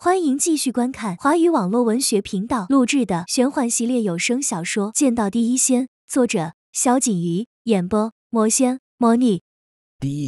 欢迎继续观看华语网络文学频道录制的玄幻系列有声小说《剑道第一仙》，作者小锦鱼，演播魔仙魔女。 第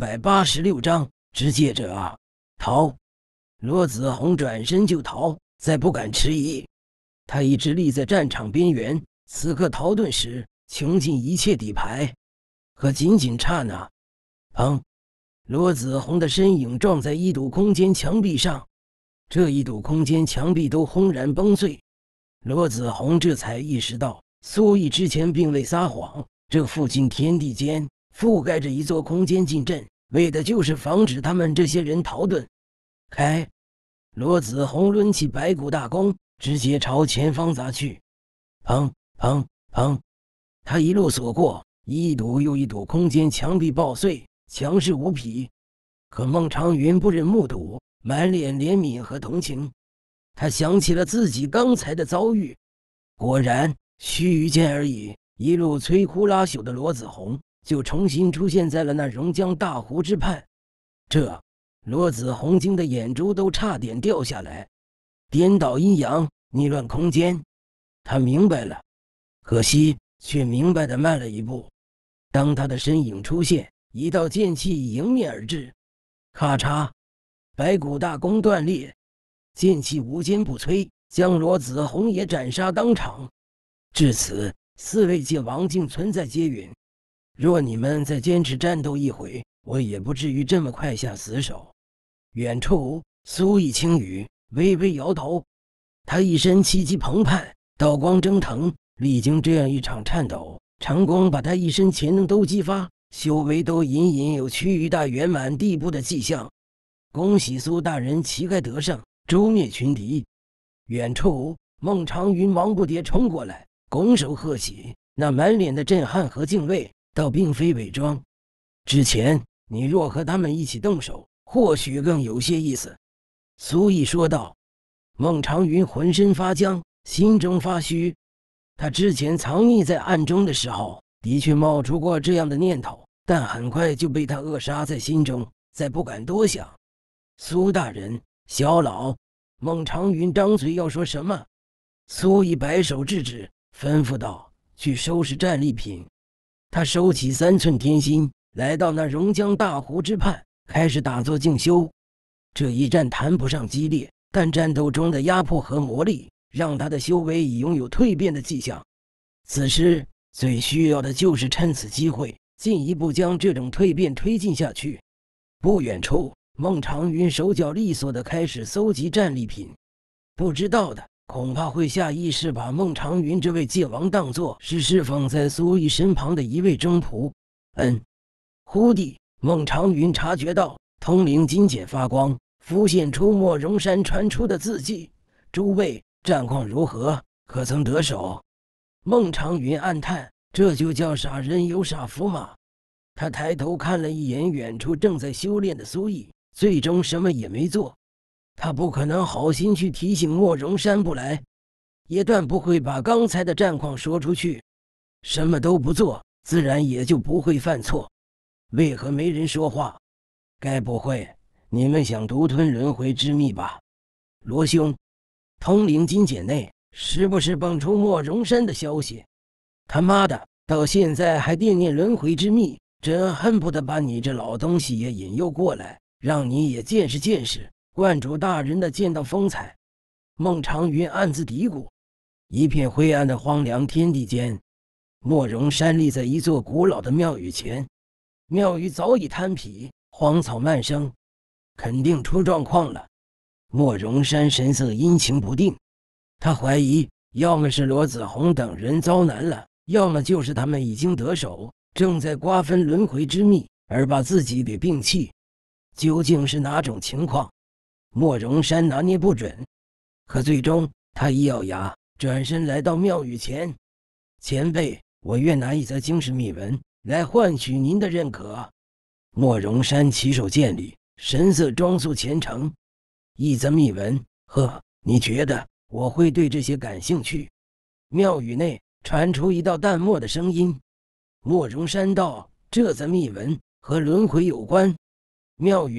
1186章直接者啊！逃！罗子红转身就逃，再不敢迟疑。他一直立在战场边缘，此刻逃遁时穷尽一切底牌，可仅仅刹那，砰！罗子红的身影撞在一堵空间墙壁上，这一堵空间墙壁都轰然崩碎。罗子红这才意识到，苏毅之前并未撒谎，这附近天地间覆盖着一座空间禁阵，为的就是防止他们这些人逃遁。开！罗子红抡起白骨大弓，直接朝前方砸去。砰砰砰！他一路锁过，一堵又一堵空间墙壁爆碎，强势无匹。可孟长云不忍目睹，满脸怜悯和同情。他想起了自己刚才的遭遇，果然须臾间而已，一路摧枯拉朽的罗子红就重新出现在了那榕江大湖之畔。罗子红惊的眼珠都差点掉下来。颠倒阴阳，逆乱空间，他明白了，可惜却明白的慢了一步。当他的身影出现，一道剑气迎面而至，咔嚓，白骨大弓断裂，剑气无坚不摧，将罗子红也斩杀当场。至此，四位界王竟存在皆允。若你们再坚持战斗一回，我也不至于这么快下死手。远处，苏毅轻语，微微摇头。他一身气机澎湃，道光蒸腾，历经这样一场颤抖，长光把他一身潜能都激发，修为都隐隐有趋于大圆满地步的迹象。恭喜苏大人旗开得胜，诛灭群敌。远处，孟长云王不迭冲过来，拱手贺喜，那满脸的震撼和敬畏倒并非伪装。之前你若和他们一起动手，或许更有些意思。苏毅说道。孟长云浑身发僵，心中发虚。他之前藏匿在暗中的时候，的确冒出过这样的念头，但很快就被他扼杀在心中，再不敢多想。苏大人，小老！孟长云张嘴要说什么，苏毅摆手制止，吩咐道：“去收拾战利品。”他收起3寸天心，来到那榕江大湖之畔，开始打坐静修。这一战谈不上激烈，但战斗中的压迫和磨砺，让他的修为已拥有蜕变的迹象。此时最需要的就是趁此机会，进一步将这种蜕变推进下去。不远处，孟长云手脚利索地开始搜集战利品。不知道的，恐怕会下意识把孟长云这位界王当作是侍奉在苏毅身旁的一位中仆。忽地，孟长云察觉到通灵金简发光，浮现出莫容山传出的字迹。诸位，战况如何？可曾得手？孟长云暗叹，这就叫傻人有傻福嘛。他抬头看了一眼远处正在修炼的苏毅，最终什么也没做。他不可能好心去提醒莫容山不来，也断不会把刚才的战况说出去。什么都不做，自然也就不会犯错。为何没人说话？该不会你们想独吞轮回之秘吧？罗兄，通灵金简内是不是蹦出莫容山的消息？他妈的，到现在还惦念轮回之秘，真恨不得把你这老东西也引诱过来，让你也见识见识观主大人的剑道风采。孟长云暗自嘀咕。一片灰暗的荒凉天地间，莫容山立在一座古老的庙宇前。庙宇早已坍圮，荒草漫生，肯定出状况了。莫容山神色阴晴不定，他怀疑要么是罗子红等人遭难了，要么就是他们已经得手，正在瓜分轮回之秘，而把自己给摒弃。究竟是哪种情况，莫容山拿捏不准。可最终他一咬牙，转身来到庙宇前。前辈，我愿拿一则惊世秘闻来换取您的认可。莫容山起手见礼，神色装肃虔诚。一则秘闻？呵，你觉得我会对这些感兴趣？庙宇内传出一道淡漠的声音。莫容山道：这则秘闻和轮回有关。庙宇内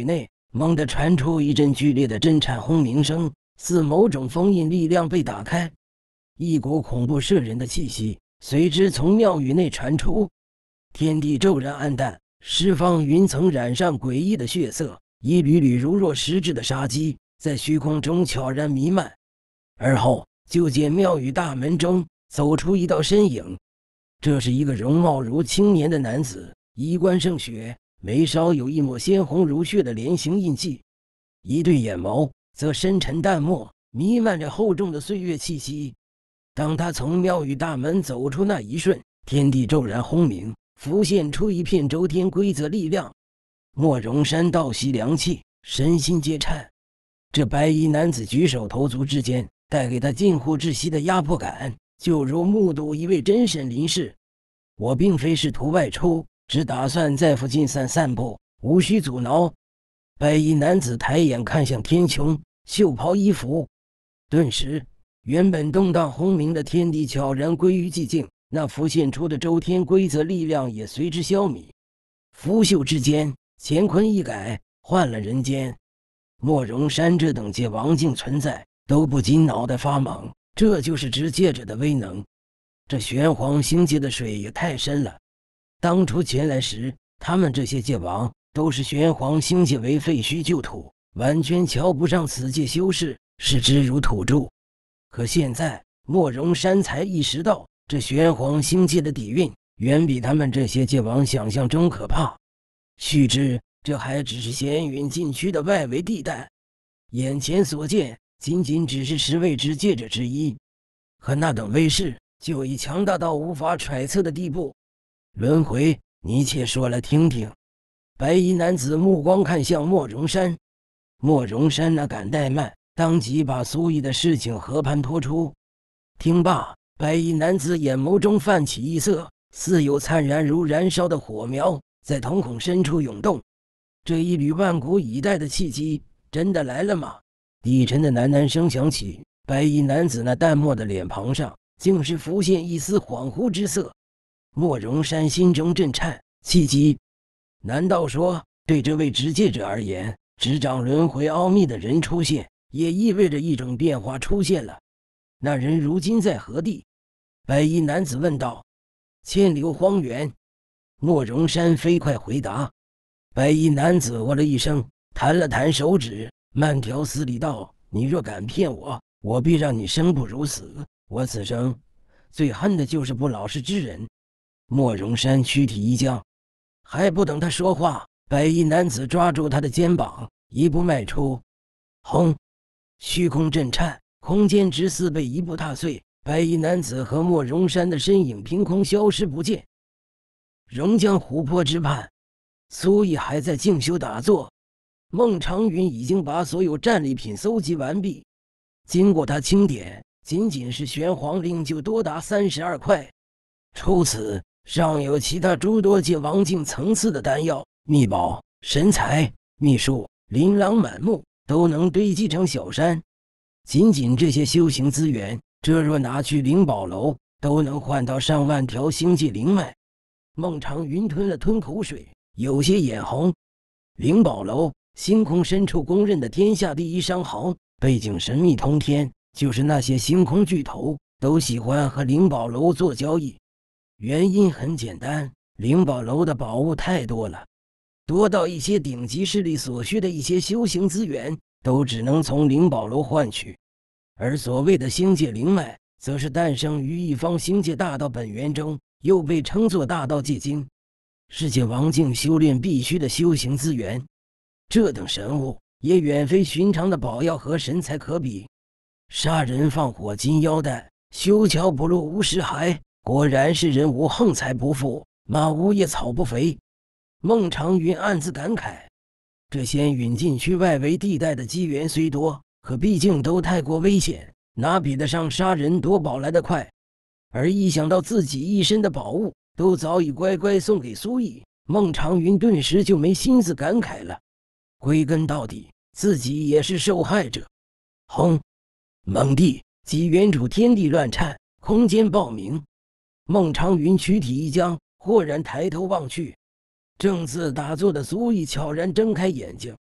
猛地传出一阵剧烈的震颤轰鸣声，似某种封印力量被打开，一股恐怖摄人的气息随之从庙宇内传出，天地骤然暗淡，十方云层染上诡异的血色，一缕缕如若实质的杀机在虚空中悄然弥漫。而后就见庙宇大门中走出一道身影，这是一个容貌如青年的男子，衣冠胜雪，眉梢有一抹鲜红如血的莲形印记，一对眼眸则深沉淡漠，弥漫着厚重的岁月气息。当他从庙宇大门走出那一瞬，天地骤然轰鸣，浮现出一片周天规则力量。莫容山倒吸凉气，身心皆颤。这白衣男子举手投足之间，带给他近乎窒息的压迫感，就如目睹一位真神临世。我并非试图外出，只打算在附近散步，无需阻挠。白衣男子抬眼看向天穹，袖袍衣服，顿时原本动荡轰鸣的天地悄然归于寂静，那浮现出的周天规则力量也随之消弭。拂袖之间，乾坤一改，换了人间。莫容山这等界王境存在都不禁脑袋发懵，这就是执戒者的威能。这玄黄星界的水也太深了。当初前来时，他们这些界王都是玄黄星界为废墟旧土，完全瞧不上此界修士，视之如土著。可现在莫容山才意识到，这玄黄星界的底蕴远比他们这些界王想象中可怕。须知这还只是仙云禁区的外围地带，眼前所见仅仅只是10位执戒者之一，可那等威势就已强大到无法揣测的地步。轮回，你且说来听听。白衣男子目光看向莫容山，莫容山哪敢怠慢，当即把苏毅的事情和盘托出。听罢，白衣男子眼眸中泛起异色，似有灿然如燃烧的火苗在瞳孔深处涌动。这一缕万古以待的契机真的来了吗？低沉的喃喃声响起，白衣男子那淡漠的脸庞上竟是浮现一丝恍惚之色。莫容山心中震颤，契机？难道说对这位执戒者而言，执掌轮回奥秘的人出现，也意味着一种变化出现了？那人如今在何地？白衣男子问道。千流荒原。莫容山飞快回答。白衣男子哦了一声，弹了弹手指，慢条斯理道：“你若敢骗我，我必让你生不如死。我此生最恨的就是不老实之人。”莫容山躯体一僵，还不等他说话，白衣男子抓住他的肩膀，一步迈出。轰！虚空震颤，空间直似被一步踏碎，白衣男子和莫容山的身影凭空消失不见。榕江湖泊之畔，苏毅还在静修打坐，孟长云已经把所有战利品搜集完毕。经过他清点，仅仅是玄黄令就多达32块，除此尚有其他诸多界王境层次的丹药、秘宝、神材、秘术，琳琅满目，都能堆积成小山。仅仅这些修行资源，这若拿去灵宝楼，都能换到上万条星际灵脉。孟长云吞了吞口水，有些眼红。灵宝楼，星空深处公认的天下第一商行，背景神秘通天，就是那些星空巨头都喜欢和灵宝楼做交易。原因很简单，灵宝楼的宝物太多了，多到一些顶级势力所需的一些修行资源都只能从灵宝楼换取。而所谓的星界灵脉，则是诞生于一方星界大道本源中，又被称作大道界经，世界王境修炼必须的修行资源。这等神物也远非寻常的宝药和神材可比。杀人放火金腰带，修桥补路无尸骸，果然是人无横财不富，马无夜草不肥。孟长云暗自感慨，这仙陨禁区外围地带的机缘虽多，可毕竟都太过危险，哪比得上杀人夺宝来得快。而一想到自己一身的宝物都早已乖乖送给苏毅，孟长云顿时就没心思感慨了。归根到底，自己也是受害者。轰！猛地，几原主天地乱颤，空间爆鸣。孟长云躯体一僵，豁然抬头望去，正自打坐的苏毅悄然睁开眼睛。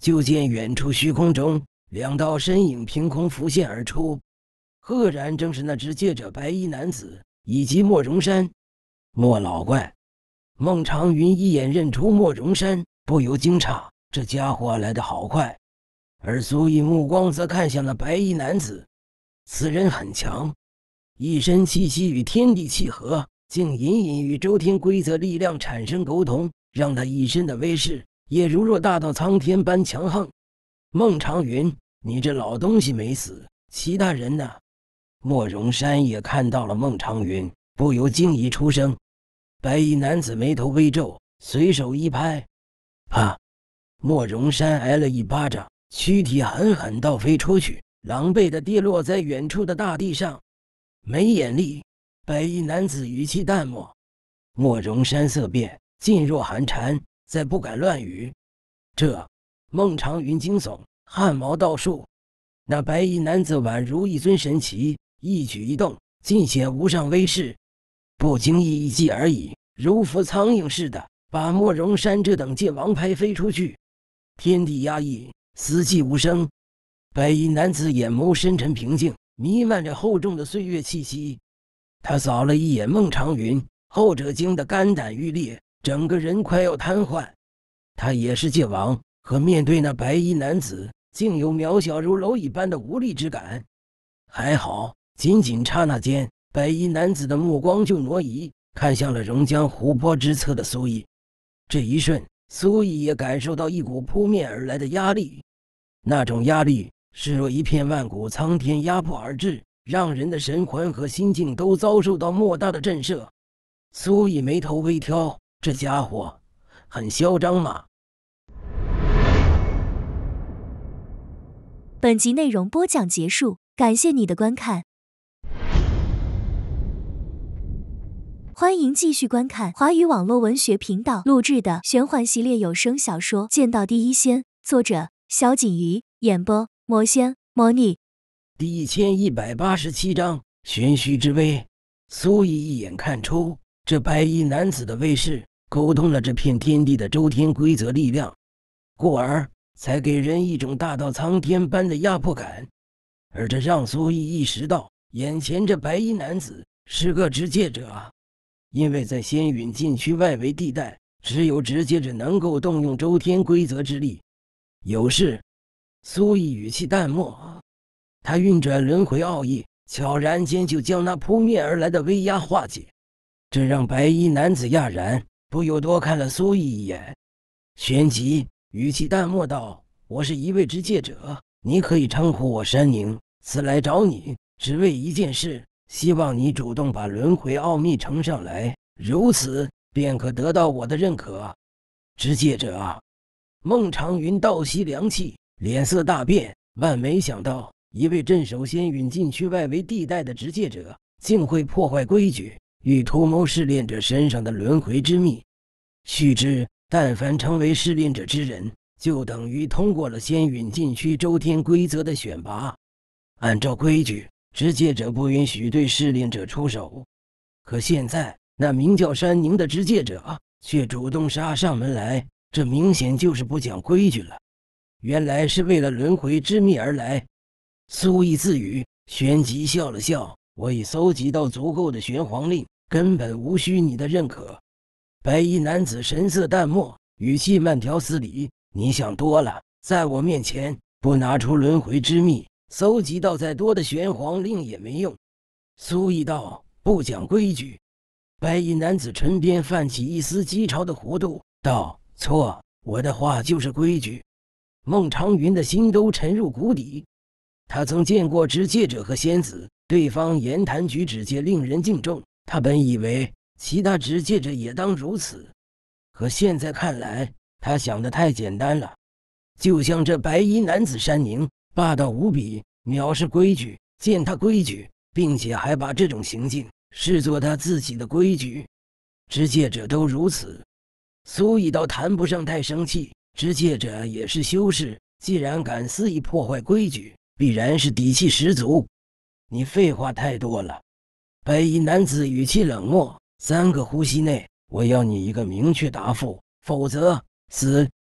就见远处虚空中两道身影凭空浮现而出，赫然正是那执剑者白衣男子以及莫容山。莫老怪，孟长云一眼认出莫容山，不由惊诧，这家伙来得好快。而苏毅目光则看向了白衣男子，此人很强，一身气息与天地契合，竟隐隐与周天规则力量产生沟通，让他一身的威势也如若大道苍天般强横。孟长云，你这老东西没死，其他人呢？莫容山也看到了孟长云，不由惊疑出声。白衣男子眉头微皱，随手一拍，啪！莫容山挨了一巴掌，躯体狠狠倒飞出去，狼狈地跌落在远处的大地上。没眼力！白衣男子语气淡漠。莫容山色变，噤若寒蝉，再不敢乱语。这孟长云惊悚，汗毛倒竖。那白衣男子宛如一尊神祇，一举一动尽显无上威势，不经意一击而已，如伏苍蝇似的把莫容山这等界王拍飞出去。天地压抑，死寂无声。白衣男子眼眸深沉平静，弥漫着厚重的岁月气息。他扫了一眼孟长云，后者惊得肝胆欲裂，整个人快要瘫痪。他也是界王，可面对那白衣男子，竟有渺小如蝼蚁般的无力之感。还好，仅仅刹那间，白衣男子的目光就挪移，看向了榕江湖泊之侧的苏毅。这一瞬，苏毅也感受到一股扑面而来的压力，那种压力是若一片万古苍天压迫而至，让人的神魂和心境都遭受到莫大的震慑。苏毅眉头微挑，这家伙很嚣张嘛。 本集内容播讲结束，感谢你的观看。欢迎继续观看华语网络文学频道录制的玄幻系列有声小说《剑道第一仙》，作者小锦鱼，演播魔仙魔女。 第1187章玄虚之威。苏毅一眼看出这白衣男子的威势沟通了这片天地的周天规则力量，故而才给人一种大道苍天般的压迫感。而这让苏毅意识到，眼前这白衣男子是个执剑者啊。因为在仙陨禁区外围地带，只有执剑者能够动用周天规则之力。有事，苏毅语气淡漠，他运转轮回奥义，悄然间就将那扑面而来的威压化解。这让白衣男子讶然，不由多看了苏毅一眼。旋即语气淡漠道：“我是一位执剑者，你可以称呼我山宁。此来找你，只为一件事。希望你主动把轮回奥秘呈上来，如此便可得到我的认可。”执剑者啊！孟长云倒吸凉气，脸色大变，万没想到一位镇守仙陨禁区外围地带的执剑者，竟会破坏规矩，欲图谋试炼者身上的轮回之秘。须知，但凡成为试炼者之人，就等于通过了仙陨禁区周天规则的选拔。按照规矩，执剑者不允许对试炼者出手，可现在那名叫山宁的执剑者却主动杀上门来，这明显就是不讲规矩了。原来是为了轮回之秘而来。苏毅自语，旋即笑了笑：“我已搜集到足够的玄黄令，根本无需你的认可。”白衣男子神色淡漠，语气慢条斯理：“你想多了，在我面前不拿出轮回之秘，搜集到再多的玄黄令也没用。”苏毅道：“不讲规矩。”白衣男子唇边泛起一丝讥嘲的弧度，道：“错，我的话就是规矩。”孟长云的心都沉入谷底。他曾见过执剑者和仙子，对方言谈举止皆令人敬重，他本以为其他执剑者也当如此，可现在看来，他想的太简单了。就像这白衣男子山宁，霸道无比，藐视规矩，践踏规矩，并且还把这种行径视作他自己的规矩。执剑者都如此。苏毅倒谈不上太生气，执剑者也是修士，既然敢肆意破坏规矩，必然是底气十足。你废话太多了。白衣男子语气冷漠，3个呼吸内，我要你一个明确答复，否则死。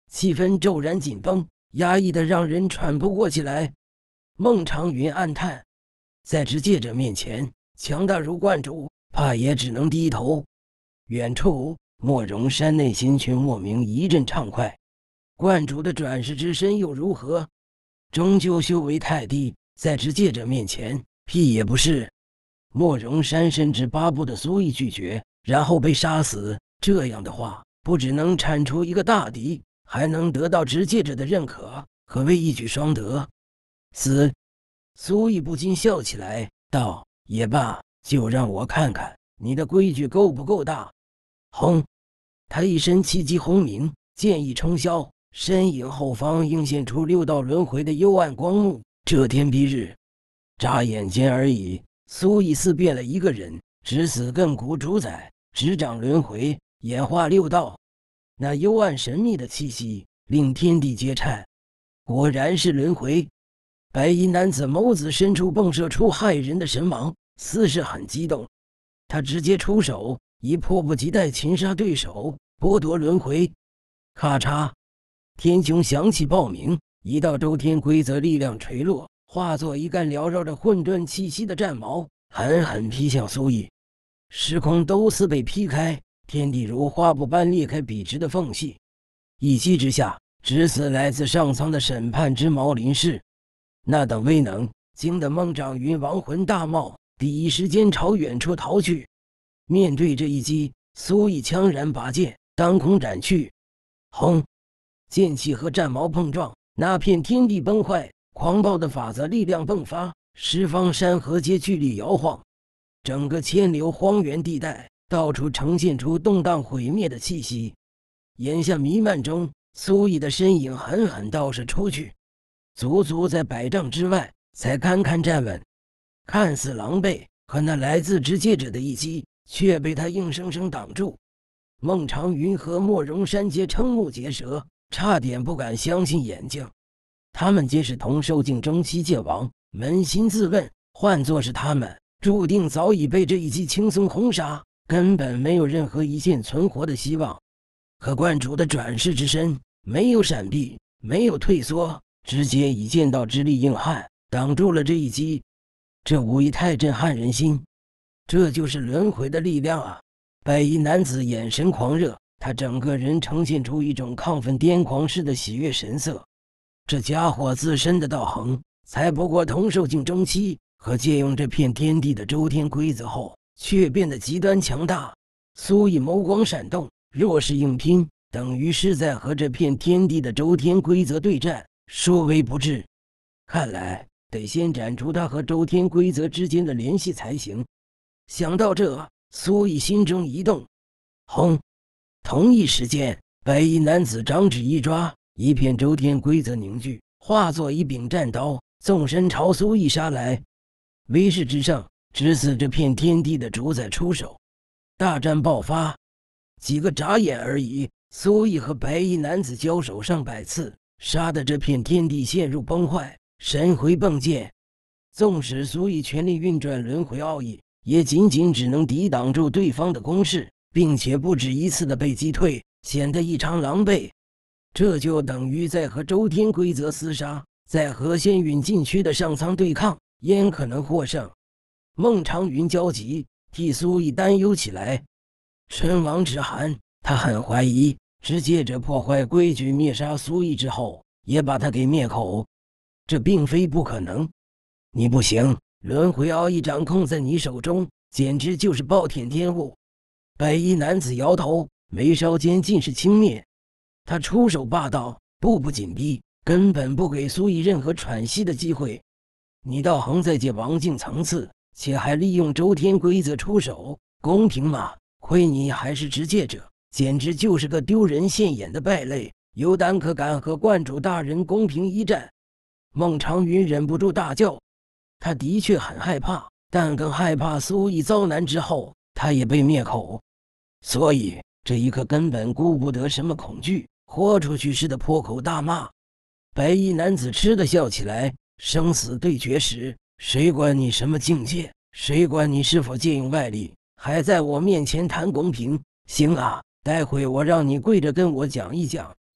气氛骤然紧绷，压抑得让人喘不过气来。孟尝云暗叹，在持戒者面前，强大如观主，怕也只能低头。远处，莫容山内心却莫名一阵畅快。观主的转世之身又如何？终究修为太低，在持戒者面前，屁也不是。莫容山甚至巴不得苏毅拒绝，然后被杀死。这样的话，不只能铲除一个大敌，还能得到持戒者的认可，可谓一举双得。死！苏毅不禁笑起来，道：“也罢，就让我看看你的规矩够不够大。”轰！他一身气机轰鸣，剑意冲霄，身影后方映现出6道轮回的幽暗光幕，遮天蔽日。眨眼间而已，苏毅似变了一个人，只死亘古主宰，执掌轮回，演化6道。那幽暗神秘的气息令天地皆颤。果然是轮回。白衣男子眸子深处迸射出骇人的神芒，似是很激动。他直接出手，以迫不及待擒杀对手，剥夺轮回。咔嚓！天穹响起爆鸣，一道周天规则力量垂落，化作一杆缭绕着混沌气息的战矛，狠狠劈向苏毅。时空都似被劈开，天地如花布般裂开笔直的缝隙。一击之下，直刺来自上苍的审判之矛临世。那等威能惊得孟掌云亡魂大冒，第一时间朝远处逃去。面对这一击，苏毅枪然拔剑，当空斩去。轰！剑气和战矛碰撞，那片天地崩坏，狂暴的法则力量迸发，十方山河皆剧烈摇晃。整个千流荒原地带到处呈现出动荡毁灭的气息。眼下弥漫中，苏毅的身影狠狠倒射出去，足足在100丈之外才堪堪站稳。看似狼狈，可那来自执戒者的一击却被他硬生生挡住。孟尝云和莫容山皆瞠目结舌，差点不敢相信眼睛。他们皆是同受尽征西界王，扪心自问，换作是他们，注定早已被这一击轻松轰杀，根本没有任何一线存活的希望。可观主的转世之身没有闪避，没有退缩，直接以剑道之力硬汉挡住了这一击。这无疑太震撼人心。这就是轮回的力量啊！白衣男子眼神狂热，他整个人呈现出一种亢奋癫狂似的喜悦神色。这家伙自身的道行才不过同受尽中期，和借用这片天地的周天规则后，却变得极端强大。苏毅眸光闪动，若是硬拼，等于是在和这片天地的周天规则对战，殊为不智。看来得先斩除他和周天规则之间的联系才行。想到这，苏毅心中一动。轰！同一时间，白衣男子掌指一抓，一片周天规则凝聚，化作一柄战刀，纵身朝苏毅杀来。威势之盛，直刺这片天地的主宰出手。大战爆发，几个眨眼而已，苏毅和白衣男子交手上百次，杀得这片天地陷入崩坏，神回迸溅。纵使苏毅全力运转轮回奥义，也仅仅只能抵挡住对方的攻势，并且不止一次的被击退，显得异常狼狈。这就等于在和周天规则厮杀，在和仙陨禁区的上苍对抗，焉可能获胜？孟尝云焦急，替苏毅担忧起来。春王之寒，他很怀疑持戒者破坏规矩灭杀苏毅之后，也把他给灭口。这并非不可能。你不行，轮回奥义掌控在你手中，简直就是暴殄天物。白衣男子摇头，眉梢间尽是轻蔑。他出手霸道，步步紧逼，根本不给苏毅任何喘息的机会。你道行在界王境层次，且还利用周天规则出手，公平吗？亏你还是持戒者，简直就是个丢人现眼的败类，有胆可敢和观主大人公平一战？孟尝云忍不住大叫。他的确很害怕，但更害怕苏毅遭难之后，他也被灭口。所以这一刻根本顾不得什么恐惧，豁出去似的破口大骂。白衣男子嗤地笑起来，生死对决时，谁管你什么境界，谁管你是否借用外力，还在我面前谈公平？行啊，待会我让你跪着跟我讲一讲，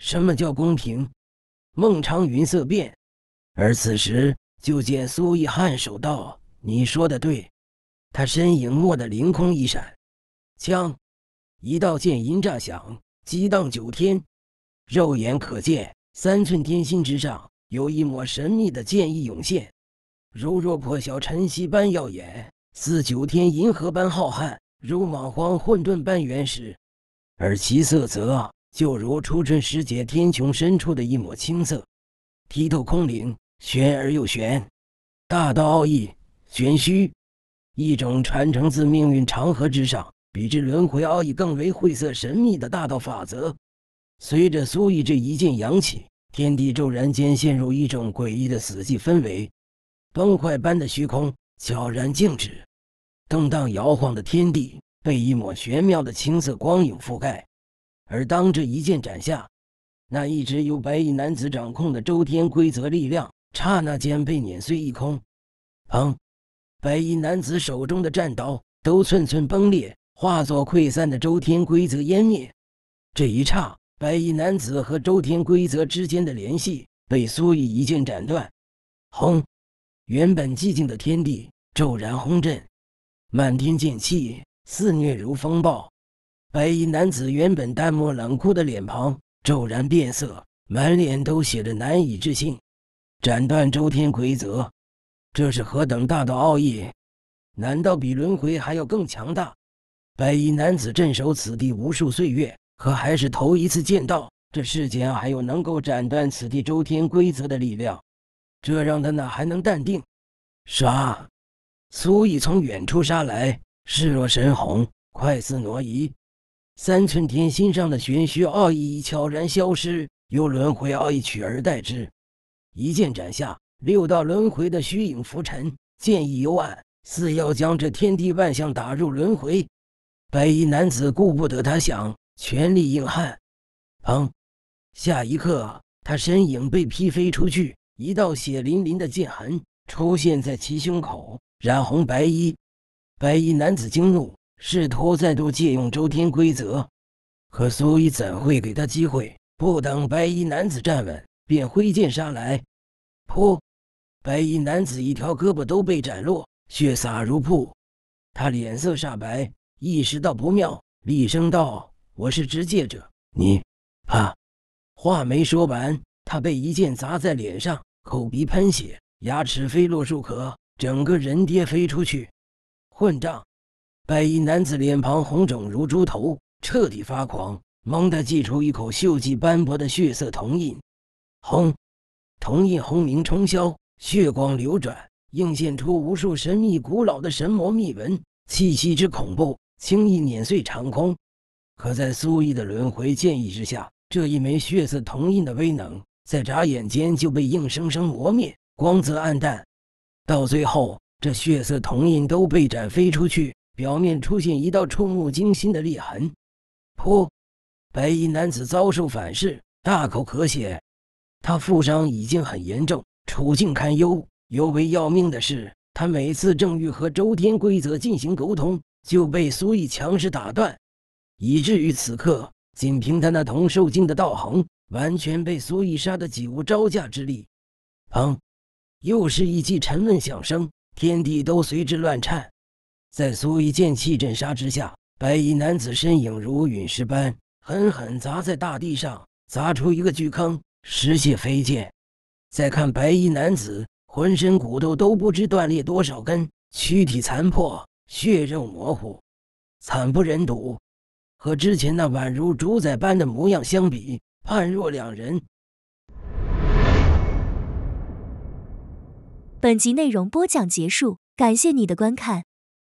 什么叫公平？孟尝云色变，而此时就见苏毅颔首道：“你说的对。”他身影蓦地凌空一闪，枪，一道剑音炸响，激荡九天。肉眼可见，3寸天心之上有一抹神秘的剑意涌现，如若破晓晨曦般耀眼，似9天银河般浩瀚，如莽荒混沌般原始。而其色泽就如初春时节天穹深处的一抹青色，剔透空灵，玄而又玄。大道奥义，玄虚，一种传承自命运长河之上，比之轮回奥义更为晦涩神秘的大道法则。随着苏毅这一剑扬起，天地骤然间陷入一种诡异的死寂氛围，崩坏般的虚空悄然静止，动荡摇晃的天地被一抹玄妙的青色光影覆盖。而当这一剑斩下，那一直由白衣男子掌控的周天规则力量刹那间被碾碎一空。砰！白衣男子手中的战刀都寸寸崩裂，化作溃散的周天规则湮灭。这一刹，白衣男子和周天规则之间的联系被苏毅一剑斩断。轰！原本寂静的天地骤然轰震，漫天剑气肆虐如风暴。白衣男子原本淡漠冷酷的脸庞骤然变色，满脸都写着难以置信。斩断周天规则，这是何等大的奥义？难道比轮回还要更强大？白衣男子镇守此地无数岁月，可还是头一次见到这世间还有能够斩断此地周天规则的力量，这让他哪还能淡定？杀！苏毅从远处杀来，势若神虹，快似挪移。3寸天心上的玄虚奥义已悄然消失，由轮回奥义取而代之。一剑斩下，6道轮回的虚影浮沉，剑意幽暗，似要将这天地万象打入轮回。白衣男子顾不得他想，全力硬汉。砰！下一刻，他身影被劈飞出去，一道血淋淋的剑痕出现在其胸口，染红白衣。白衣男子惊怒，试图再度借用周天规则，可苏毅怎会给他机会？不等白衣男子站稳，便挥剑杀来。噗！白衣男子一条胳膊都被斩落，血洒如瀑。他脸色煞白，意识到不妙，厉声道：“我是执剑者，你……”啪！话没说完，他被一剑砸在脸上，口鼻喷血，牙齿飞落数颗，整个人跌飞出去。混账！白衣男子脸庞红肿如猪头，彻底发狂，猛地祭出一口锈迹斑驳的血色铜印。轰！铜印轰鸣冲霄，血光流转，映现出无数神秘古老的神魔秘文，气息之恐怖，轻易碾碎长空。可在苏毅的轮回剑意之下，这一枚血色铜印的威能在眨眼间就被硬生生磨灭，光泽暗淡。到最后，这血色铜印都被斩飞出去，表面出现一道触目惊心的裂痕。噗！白衣男子遭受反噬，大口咳血。他负伤已经很严重，处境堪忧。尤为要命的是，他每次正欲和周天规则进行沟通，就被苏毅强势打断，以至于此刻仅凭他那同受尽的道行，完全被苏毅杀得几无招架之力。砰！又是一记沉闷响声，天地都随之乱颤。在苏毅剑气震杀之下，白衣男子身影如陨石般狠狠砸在大地上，砸出一个巨坑，石屑飞溅。再看白衣男子，浑身骨头都不知断裂多少根，躯体残破，血肉模糊，惨不忍睹。和之前那宛如主宰般的模样相比，判若两人。 本集内容播讲结束，感谢你的观看。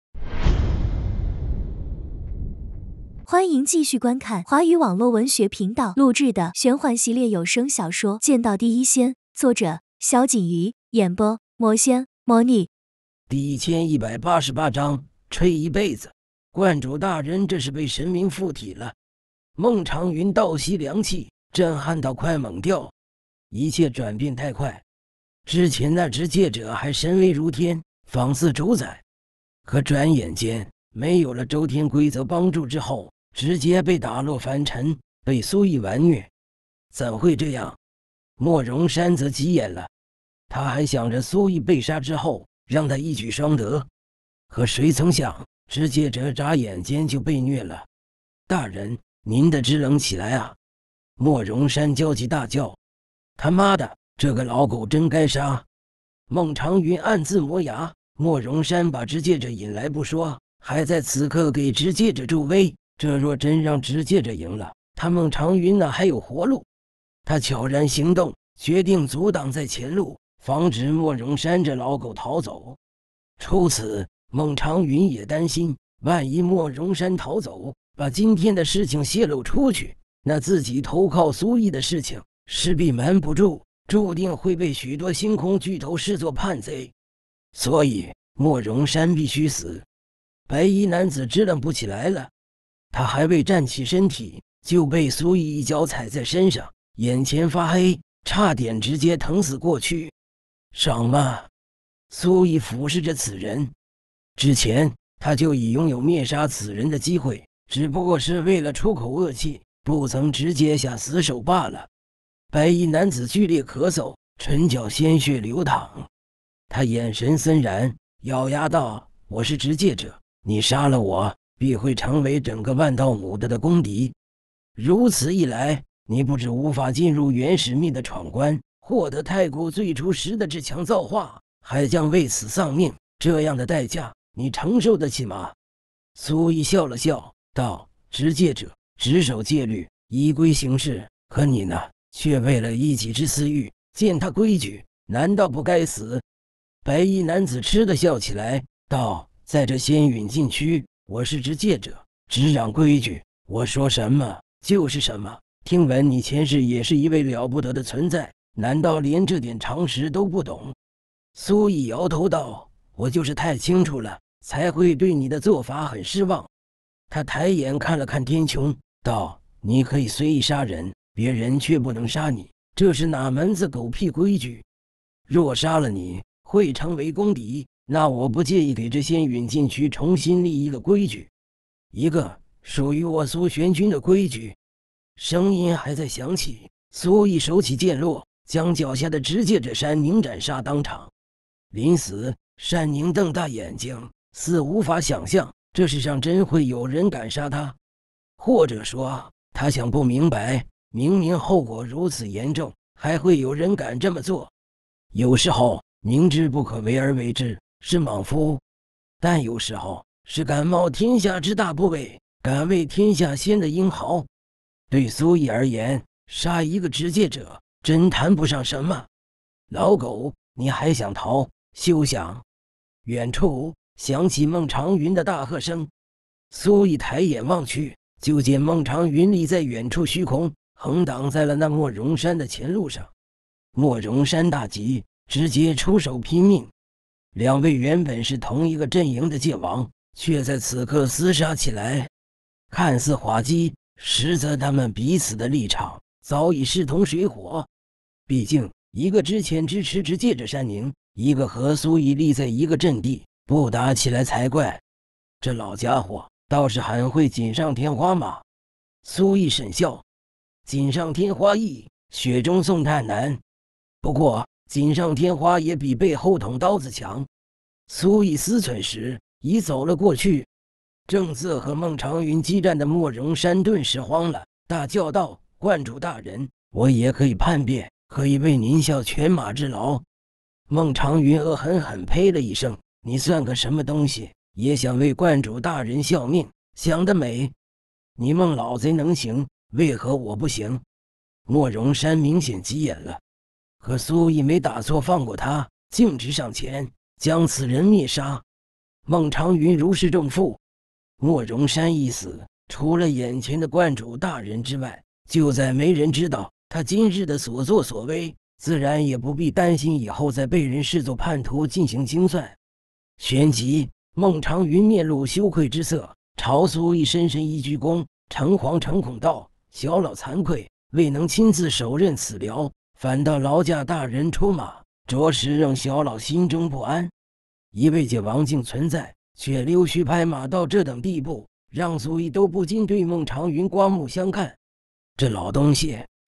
欢迎继续观看华语网络文学频道录制的玄幻系列有声小说《剑道第一仙》，作者小锦鱼，演播魔仙魔女。 第1188章，吹一辈子。观主大人这是被神明附体了。孟尝云倒吸凉气，震撼到快猛掉。一切转变太快，之前那执剑者还神威如天，仿似主宰，可转眼间没有了周天规则帮助之后，直接被打落凡尘，被苏毅完虐。 怎会这样？莫容山则急眼了，他还想着苏毅被杀之后让他一举双得，可谁曾想执剑者眨眼间就被虐了。大人，您的支棱起来啊！莫容山焦急大叫：“他妈的，这个老狗真该杀！”孟长云暗自磨牙，莫容山把执剑者引来不说，还在此刻给执剑者助威，这若真让执剑者赢了，他孟长云哪还有活路？他悄然行动，决定阻挡在前路，防止莫容山这老狗逃走。除此，孟长云也担心，万一莫容山逃走，把今天的事情泄露出去，那自己投靠苏毅的事情势必瞒不住，注定会被许多星空巨头视作叛贼。所以莫容山必须死。白衣男子支棱不起来了，他还未站起身体，就被苏毅一脚踩在身上，眼前发黑，差点直接疼死过去。爽吗？苏毅俯视着此人，之前他就已拥有灭杀此人的机会，只不过是为了出口恶气，不曾直接下死手罢了。白衣男子剧烈咳嗽，唇角鲜血流淌，他眼神森然，咬牙道：“我是执剑者，你杀了我，必会成为整个万道母的公敌。如此一来，你不止无法进入原始密的闯关，获得太古最初时的至强造化，还将为此丧命。这样的代价，你承受得起吗？”苏毅笑了笑，道：“执剑者只守戒律，依规行事，可你呢，却为了一己之私欲践踏规矩，难道不该死？”白衣男子嗤地笑起来，道：“在这仙陨禁区，我是执剑者，执掌规矩，我说什么就是什么。听闻你前世也是一位了不得的存在，难道连这点常识都不懂？”苏毅摇头道：“我就是太清楚了，才会对你的做法很失望。”他抬眼看了看天穹，道：“你可以随意杀人，别人却不能杀你，这是哪门子狗屁规矩？若杀了你，会成为公敌，那我不介意给这仙陨禁区重新立一个规矩，一个属于我苏玄君的规矩。”声音还在响起，苏毅手起剑落，将脚下的执剑者山宁斩杀当场。临死，山宁瞪大眼睛，似无法想象这世上真会有人敢杀他，或者说他想不明白，明明后果如此严重，还会有人敢这么做。有时候明知不可为而为之是莽夫，但有时候是敢冒天下之大不韪，敢为天下先的英豪。对苏毅而言，杀一个执剑者真谈不上什么。老狗，你还想逃？休想！远处响起孟长云的大喝声，苏毅抬眼望去，就见孟长云立在远处虚空，横挡在了那莫容山的前路上。莫容山大急，直接出手拼命。两位原本是同一个阵营的界王，却在此刻厮杀起来，看似滑稽，实则他们彼此的立场早已势同水火。毕竟一个之前支持执剑者山宁，一个和苏毅立在一个阵地，不打起来才怪。这老家伙倒是很会锦上添花嘛。苏毅沈笑：“锦上添花易，雪中送炭难。不过锦上添花也比背后捅刀子强。”苏毅思忖时已走了过去。正自和孟长云激战的莫容山顿时慌了，大叫道：“观主大人，我也可以叛变，可以为您效犬马之劳。”孟长云恶狠狠呸了一声：“你算个什么东西，也想为观主大人效命？想得美！你孟老贼能行，为何我不行？”莫容山明显急眼了，可苏毅没打错放过他，径直上前将此人灭杀。孟长云如释重负，莫容山一死，除了眼前的观主大人之外，就再没人知道他今日的所作所为，自然也不必担心以后再被人视作叛徒进行清算。旋即，孟长云面露羞愧之色，朝苏毅深深一鞠躬，诚惶诚恐道：“小老惭愧，未能亲自手刃此僚，反倒劳驾大人出马，着实让小老心中不安。一位界王竟存在，却溜须拍马到这等地步，让苏毅都不禁对孟长云刮目相看。这老东西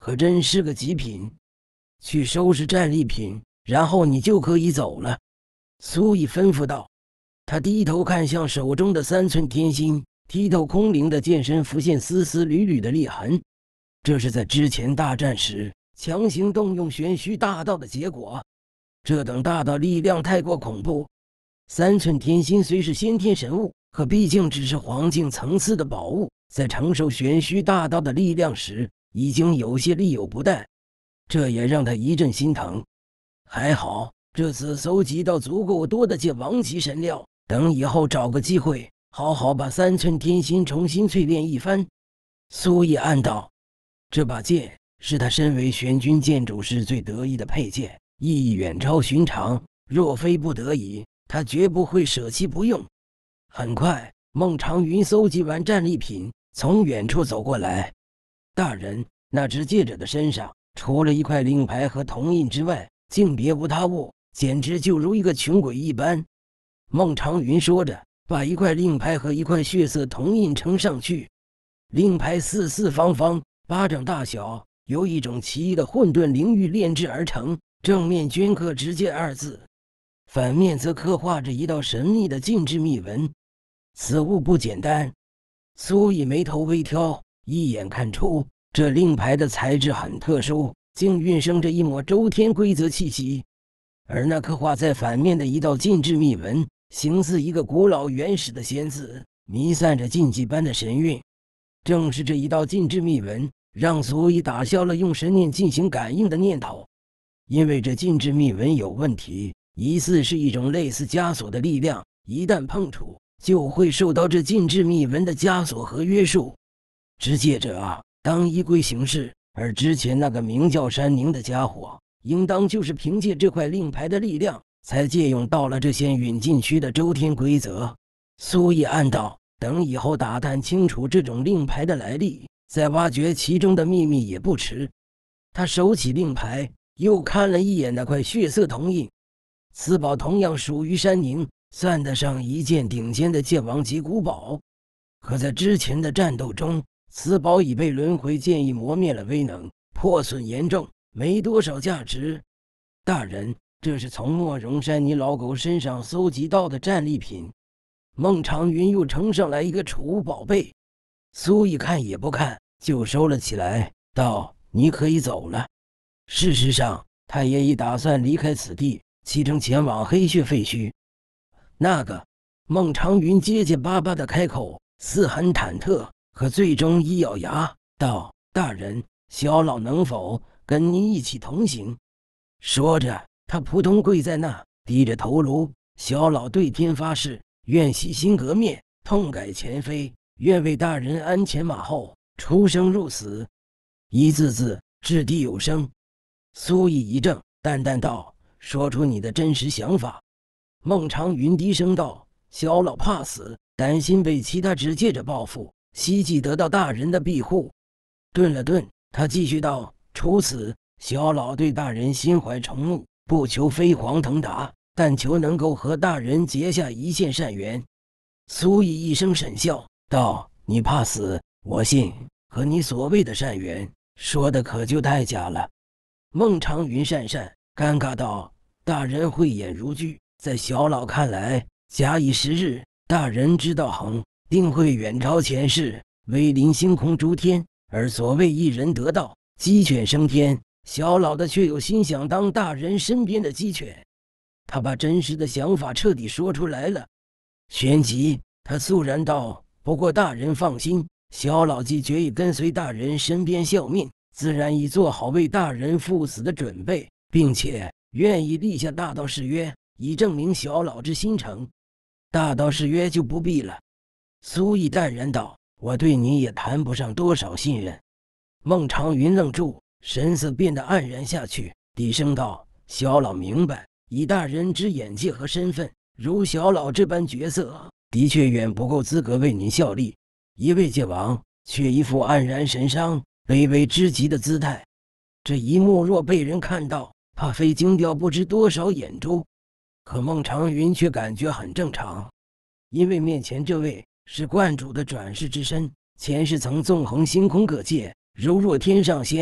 可真是个极品。去收拾战利品，然后你就可以走了。”苏毅吩咐道。他低头看向手中的3寸天心，剔透空灵的剑身浮现丝丝缕缕的裂痕。这是在之前大战时强行动用玄虚大道的结果。这等大道力量太过恐怖。3寸天心虽是先天神物，可毕竟只是黄境层次的宝物，在承受玄虚大道的力量时，已经有些力有不逮。这也让他一阵心疼。还好这次搜集到足够多的界王级神料，等以后找个机会，好好把3寸天心重新淬炼一番。苏毅暗道，这把剑是他身为玄军剑主时最得意的佩剑，意义远超寻常，若非不得已，他绝不会舍弃不用。很快，孟长云搜集完战利品，从远处走过来。大人，那只戒者的身上除了一块令牌和铜印之外，竟别无他物，简直就如一个穷鬼一般。孟长云说着，把一块令牌和一块血色铜印呈上去。令牌四四方方，巴掌大小，由一种奇异的混沌灵玉炼制而成，正面镌刻“直戒”二字，反面则刻画着一道神秘的禁制密文。此物不简单。苏毅眉头微挑，一眼看出这令牌的材质很特殊，竟蕴生着一抹周天规则气息。而那刻画在反面的一道禁制密文，形似一个古老原始的仙字，弥散着禁忌般的神韵。正是这一道禁制密文，让苏毅打消了用神念进行感应的念头。因为这禁制密文有问题，疑似是一种类似枷锁的力量，一旦碰触，就会受到这禁制密文的枷锁和约束。直戒者啊，当依规行事，而之前那个名叫山宁的家伙，应当就是凭借这块令牌的力量，才借用到了这些允禁区的周天规则。苏毅暗道，等以后打探清楚这种令牌的来历，再挖掘其中的秘密也不迟。他手起令牌，又看了一眼那块血色铜印，此宝同样属于山宁，算得上一件顶尖的界王级古宝。可在之前的战斗中，此宝已被轮回剑意磨灭了威能，破损严重，没多少价值。大人，这是从莫容山你老狗身上搜集到的战利品。孟长云又呈上来一个储物宝贝。苏毅看也不看，就收了起来，道：“你可以走了。”事实上，他也已打算离开此地，启程前往黑血废墟。那个，孟长云结结巴巴地开口，似很忐忑，可最终一咬牙，道：“大人，小老能否跟您一起同行？”说着，他扑通跪在那，低着头颅。小老对天发誓，愿洗心革面，痛改前非，愿为大人鞍前马后，出生入死。一字字掷地有声。苏毅一怔，淡淡道：“说出你的真实想法。”孟长云低声道：“小老怕死，担心被其他直戒者报复，希冀得到大人的庇护。”顿了顿，他继续道：“除此，小老对大人心怀崇慕，不求飞黄腾达，但求能够和大人结下一线善缘。”苏毅一声沈笑道：“你怕死，我信，和你所谓的善缘，说的可就太假了。”孟长云讪讪尴尬道：“大人慧眼如炬，在小老看来，假以时日，大人之道行定会远超前世，威临星空诸天。而所谓一人得道，鸡犬升天，小老的却有心想当大人身边的鸡犬。”他把真实的想法彻底说出来了。旋即，他肃然道：“不过大人放心，小老既决意跟随大人身边效命，自然已做好为大人赴死的准备，并且愿意立下大道誓约，以证明小老之心诚。”大道誓约就不必了。苏毅淡然道：“我对你也谈不上多少信任。”孟长云愣住，神色变得黯然下去，低声道：“小老明白，以大人之眼界和身份，如小老这般角色，的确远不够资格为您效力。一位界王，却一副黯然神伤、卑微之极的姿态，这一幕若被人看到，怕非惊掉不知多少眼珠。可孟长云却感觉很正常，因为面前这位是观主的转世之身，前世曾纵横星空各界，如若天上仙，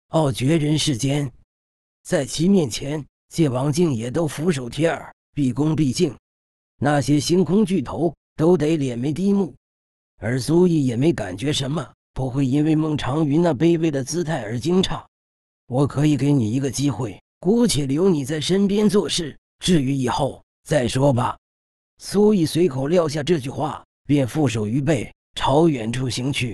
傲绝人世间。在其面前，界王竟也都俯首帖耳，毕恭毕敬。那些星空巨头都得脸没低目，而苏毅也没感觉什么，不会因为孟长云那卑微的姿态而惊诧。我可以给你一个机会，姑且留你在身边做事，至于以后再说吧。苏毅随口撂下这句话，便负手于背，朝远处行去。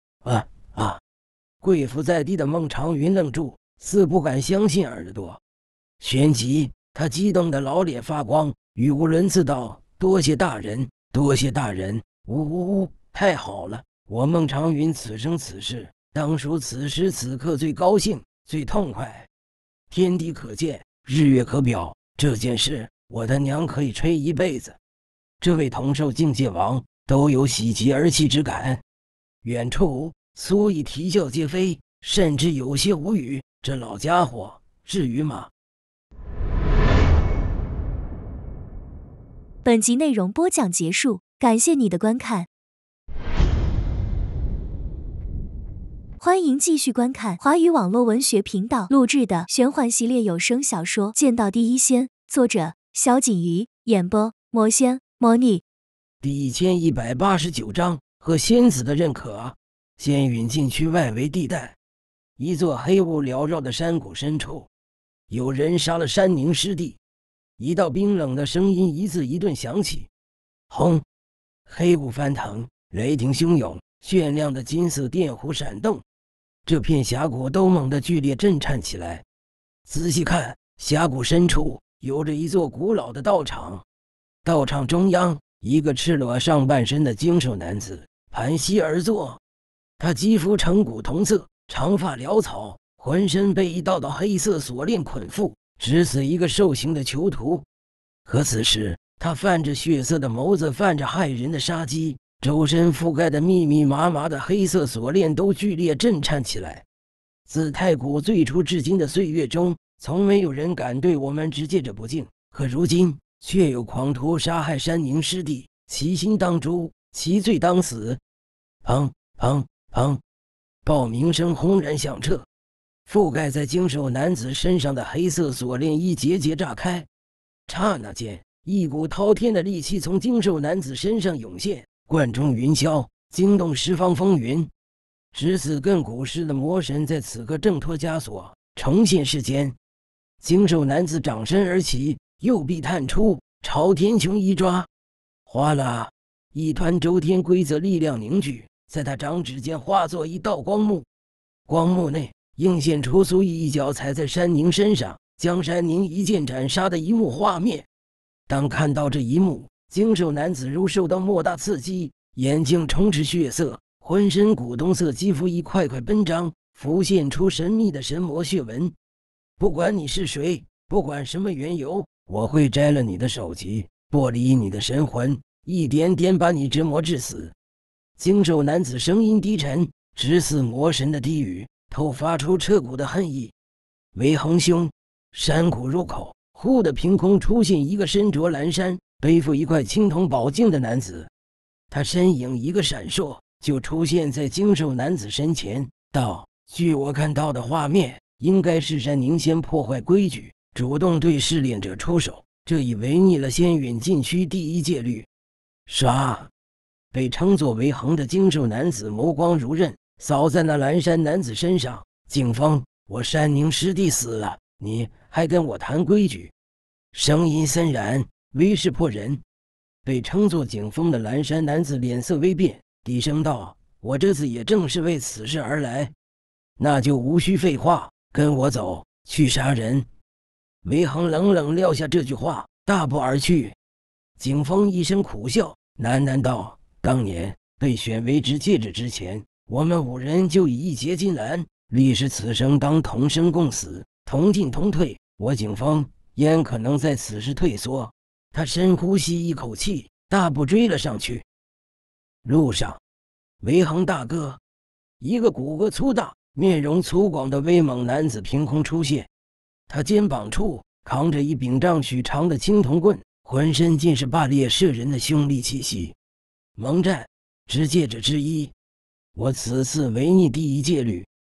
跪伏在地的孟长云愣住，似不敢相信耳朵。旋即他激动的老脸发光，语无伦次道：“多谢大人，多谢大人！太好了！我孟长云此生此世，当属此时此刻最高兴、最痛快。天地可见，日月可表，这件事我的娘可以吹一辈子。”这位同寿境界王都有喜极而泣之感。远处苏毅啼笑皆非，甚至有些无语。这老家伙至于吗？ 本集内容播讲结束，感谢你的观看。欢迎继续观看华语网络文学频道录制的玄幻系列有声小说《剑道第一仙》，作者小锦鱼，演播魔仙魔女。 第1189章，和仙子的认可。仙陨禁区外围地带，一座黑雾缭绕的山谷深处，有人杀了山宁师弟。一道冰冷的声音一字一顿响起。轰！黑雾翻腾，雷霆汹涌，炫亮的金色电弧闪动，这片峡谷都猛地剧烈震颤起来。仔细看，峡谷深处有着一座古老的道场，道场中央，一个赤裸上半身的精瘦男子盘膝而坐，他肌肤呈古铜色，长发潦草，浑身被一道道黑色锁链捆缚，只似一个受刑的囚徒。可此时他泛着血色的眸子泛着骇人的杀机，周身覆盖的密密麻麻的黑色锁链都剧烈震颤起来。自太古最初至今的岁月中，从没有人敢对我们直戒者不敬，可如今却有狂徒杀害山宁师弟，其心当诛，其罪当死。砰砰砰！爆鸣声轰然响彻，覆盖在精瘦男子身上的黑色锁链一节节炸开。刹那间，一股滔天的戾气从精瘦男子身上涌现，贯中云霄，惊动十方风云。只此亘古世的魔神在此刻挣脱枷锁，重现世间。精瘦男子掌身而起，右臂探出，朝天穹一抓，哗啦！一团周天规则力量凝聚，在他掌指间化作一道光幕，光幕内映现出苏毅一脚踩在山宁身上，将山宁一剑斩杀的一幕画面。当看到这一幕，精瘦男子如受到莫大刺激，眼睛充斥血色，浑身古铜色肌肤一块块奔张，浮现出神秘的神魔血纹。不管你是谁，不管什么缘由，我会摘了你的首级，剥离你的神魂，一点点把你折磨致死。精瘦男子声音低沉，直似魔神的低语，透发出彻骨的恨意。韦恒兄！山谷入口，忽的凭空出现一个身着蓝衫，背负一块青铜宝镜的男子。他身影一个闪烁，就出现在精瘦男子身前，道：“据我看到的画面，应该是山宁先破坏规矩，主动对试炼者出手，这已违逆了仙陨禁区第一戒律。”唰！被称作为恒的精瘦男子眸光如刃，扫在那蓝衫男子身上。景风，我山宁师弟死了，你还跟我谈规矩？声音森然，威势迫人。被称作景风的蓝衫男子脸色微变，低声道：“我这次也正是为此事而来。”那就无需废话，跟我走，去杀人。韦恒冷冷撂下这句话，大步而去。景风一声苦笑，喃喃道：“当年被选为执戒者之前，我们5人就以一结金兰，立誓此生当同生共死，同进同退。我景风焉可能在此时退缩？”他深呼吸一口气，大步追了上去。路上，韦恒大哥，一个骨骼粗大、面容粗犷的威猛男子凭空出现，他肩膀处扛着一柄丈许长的青铜棍，浑身尽是霸烈摄人的凶戾气息。蒙战，执戒者之一，我此次违逆第一戒律，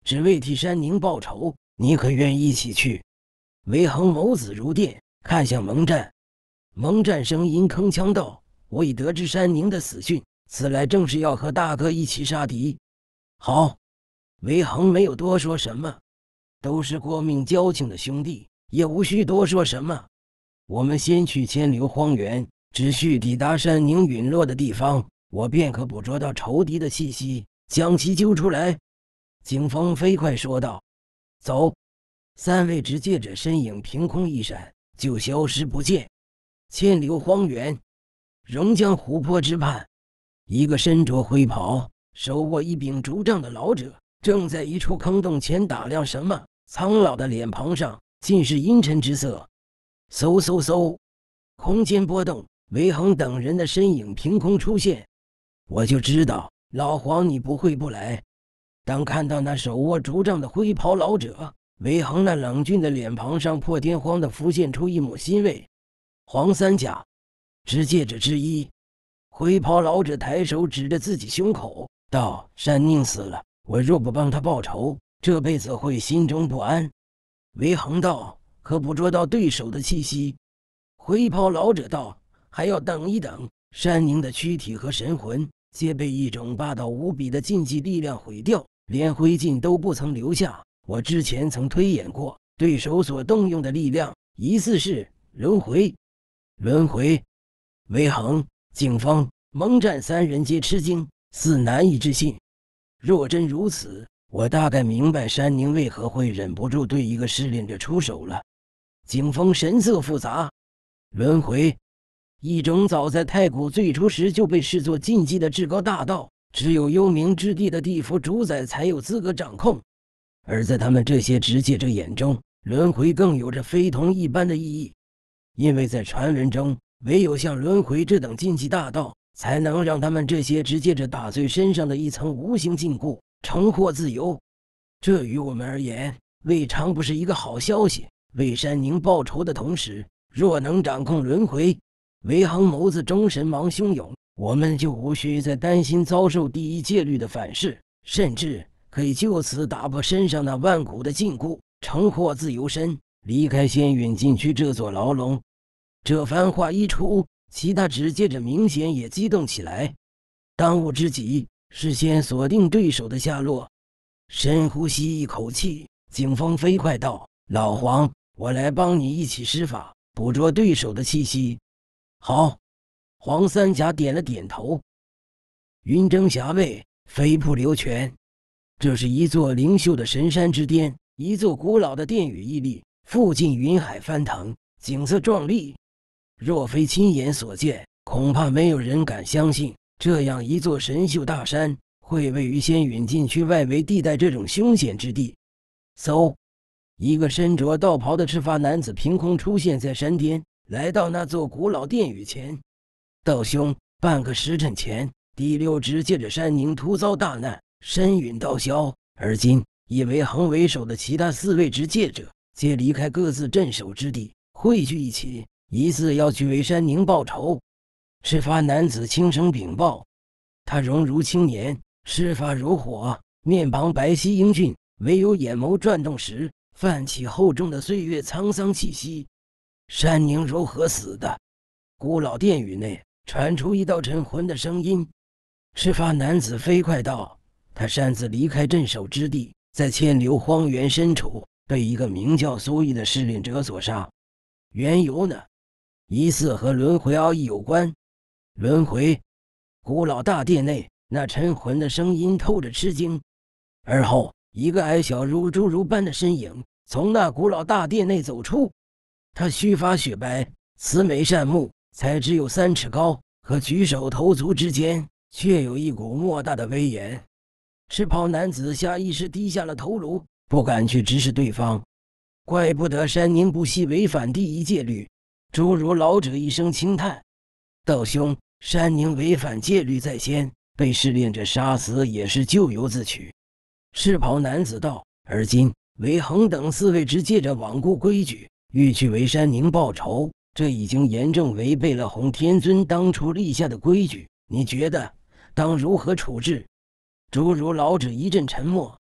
只为替山宁报仇，你可愿意一起去？”韦恒眸子如电，看向蒙战。蒙战声音铿锵道：“我已得知山宁的死讯，此来正是要和大哥一起杀敌。”好。韦恒没有多说什么，都是过命交情的兄弟，也无需多说什么。我们先去千流荒原，只需抵达山宁陨落的地方，我便可捕捉到仇敌的气息，将其揪出来。景风飞快说道：“走！”三位执剑者身影凭空一闪，就消失不见。千流荒原，榕江湖泊之畔，一个身着灰袍、手握一柄竹杖的老者正在一处坑洞前打量什么，苍老的脸庞上尽是阴沉之色。嗖嗖嗖，空间波动，韦恒等人的身影凭空出现。我就知道老黄你不会不来。当看到那手握竹杖的灰袍老者，韦恒那冷峻的脸庞上破天荒地浮现出一抹欣慰。黄三甲，执剑者之一。灰袍老者抬手指着自己胸口道：“山宁死了，我若不帮他报仇，这辈子会心中不安。”韦恒道：“可捕捉到对手的气息？”灰袍老者道：“还要等一等。山宁的躯体和神魂皆被一种霸道无比的禁忌力量毁掉，连灰烬都不曾留下。我之前曾推演过，对手所动用的力量疑似是轮回。”轮回！韦恒、景风、蒙战三人皆吃惊，似难以置信。若真如此，我大概明白山宁为何会忍不住对一个试炼者出手了。景风神色复杂。轮回，一种早在太古最初时就被视作禁忌的至高大道，只有幽冥之地的地府主宰才有资格掌控。而在他们这些执剑者眼中，轮回更有着非同一般的意义，因为在传闻中，唯有像轮回这等禁忌大道，才能让他们这些执剑者打碎身上的一层无形禁锢，重获自由。这于我们而言，未尝不是一个好消息。为山宁报仇的同时，若能掌控轮回，韦恒眸子中神芒汹涌，我们就无需再担心遭受第一戒律的反噬，甚至可以就此打破身上那万古的禁锢，重获自由身，离开仙陨禁区这座牢笼。这番话一出，其他执剑者明显也激动起来。当务之急是先锁定对手的下落。深呼吸一口气，景风飞快道：“老黄，我来帮你一起施法，捕捉对手的气息。”好。黄三甲点了点头。云蒸霞蔚，飞瀑流泉。这是一座灵秀的神山之巅，一座古老的殿宇屹立，附近云海翻腾，景色壮丽。若非亲眼所见，恐怕没有人敢相信，这样一座神秀大山会位于仙陨禁区外围地带这种凶险之地。嗖！一个身着道袍的赤发男子凭空出现在山巅，来到那座古老殿宇前。道兄，半个时辰前，第六执剑者山宁突遭大难，身陨道消，而今以韦恒为首的其他4位执剑者皆离开各自镇守之地，汇聚一起，疑似要去为山宁报仇。赤发男子轻声禀报。他容如青年，湿发如火，面庞白皙英俊，唯有眼眸转动时泛起厚重的岁月沧桑气息。山宁如何死的？古老殿宇内传出一道沉浑的声音。赤发男子飞快道：“他擅自离开镇守之地，在千流荒原深处被一个名叫苏毅的试炼者所杀。缘由呢？疑似和轮回奥义有关。”轮回！古老大殿内那沉浑的声音透着吃惊。而后，一个矮小如侏儒般的身影从那古老大殿内走出。他须发雪白，慈眉善目，才只有3尺高，和举手投足之间却有一股莫大的威严。赤袍男子下意识低下了头颅，不敢去直视对方。怪不得山宁不惜违反第一戒律。侏儒老者一声轻叹：“道兄，山宁违反戒律在先，被试炼者杀死也是咎由自取。”赤袍男子道：“而今韦恒等4位执剑者罔顾规矩，欲去为山宁报仇，这已经严重违背了洪天尊当初立下的规矩。你觉得当如何处置？”侏儒老者一阵沉默。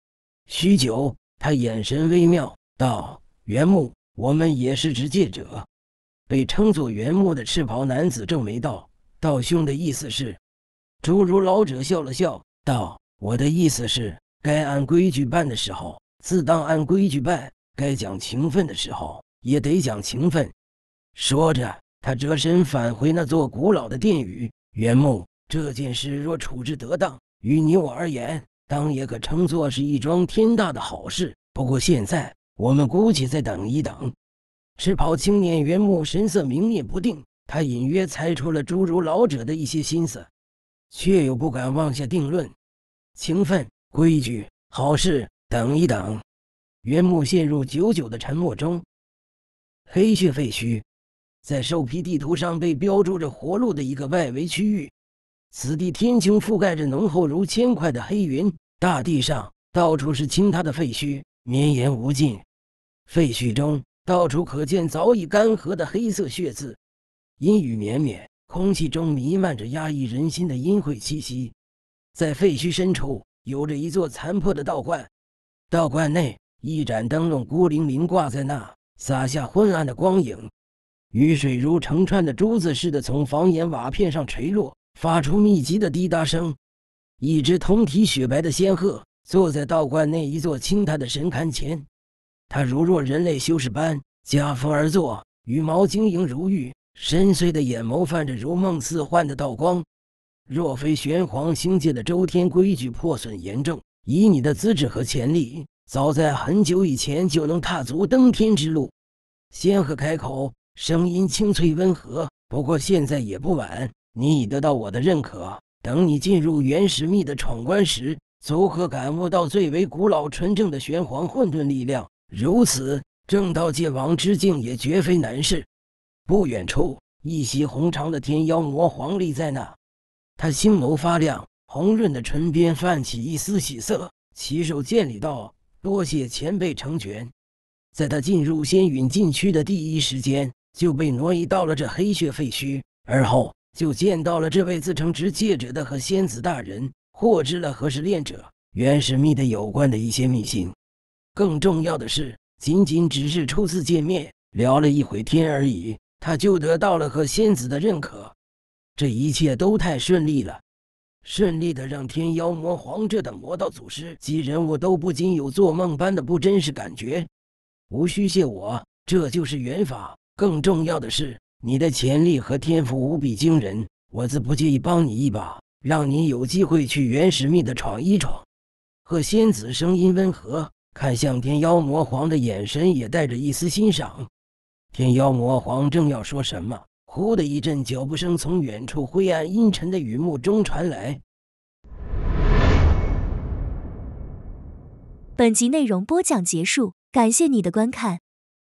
许久，他眼神微妙，道：“元木，我们也是执戒者。”被称作元木的赤袍男子皱眉道：“道兄的意思是？”侏儒老者笑了笑，道：“我的意思是，该按规矩办的时候，自当按规矩办；该讲情分的时候，也得讲情分。”说着，他折身返回那座古老的殿宇。元木，这件事若处置得当，于你我而言，当也可称作是一桩天大的好事。不过现在，我们姑且再等一等。赤袍青年元木神色明灭不定，他隐约猜出了侏儒老者的一些心思，却又不敢妄下定论。情分、规矩、好事，等一等。元木陷入久久的沉默中。黑血废墟在兽皮地图上被标注着活路的一个外围区域，此地天穹覆盖着浓厚如铅块的黑云，大地上到处是倾塌的废墟，绵延无尽。废墟中到处可见早已干涸的黑色血渍，阴雨绵绵，空气中弥漫着压抑人心的阴晦气息。在废墟深处有着一座残破的道观，道观内一盏灯笼孤零零挂在那，洒下昏暗的光影。雨水如成串的珠子似的从房檐瓦片上垂落，发出密集的滴答声。一只通体雪白的仙鹤坐在道观内一座青苔的神龛前，它如若人类修士般夹峰而坐，羽毛晶莹如玉，深邃的眼眸泛着如梦似幻的道光。若非玄黄星界的周天规矩破损严重，以你的资质和潜力，早在很久以前就能踏足登天之路。仙鹤开口，声音清脆温和，不过现在也不晚，你已得到我的认可。等你进入原始密的闯关时，足可感悟到最为古老纯正的玄黄混沌力量，如此正道界王之境也绝非难事。不远处，一袭红长的天妖魔皇立在那，他星眸发亮，红润的唇边泛起一丝喜色，起手见礼道：“多谢前辈成全。”在他进入仙陨禁区的第一时间，就被挪移到了这黑血废墟，而后就见到了这位自称执戒者的和仙子大人，获知了何时炼者原始密的有关的一些秘辛。更重要的是，仅仅只是初次见面，聊了一会天而已，他就得到了和仙子的认可。这一切都太顺利了，顺利的让天妖魔皇这等魔道祖师及人物都不禁有做梦般的不真实感觉。无需谢我，这就是缘法。更重要的是，你的潜力和天赋无比惊人，我自不介意帮你一把，让你有机会去原始密的闯一闯。和仙子声音温和，看向天妖魔皇的眼神也带着一丝欣赏。天妖魔皇正要说什么，忽的一阵脚步声从远处灰暗阴沉的雨幕中传来。 本集内容播讲结束，感谢你的观看。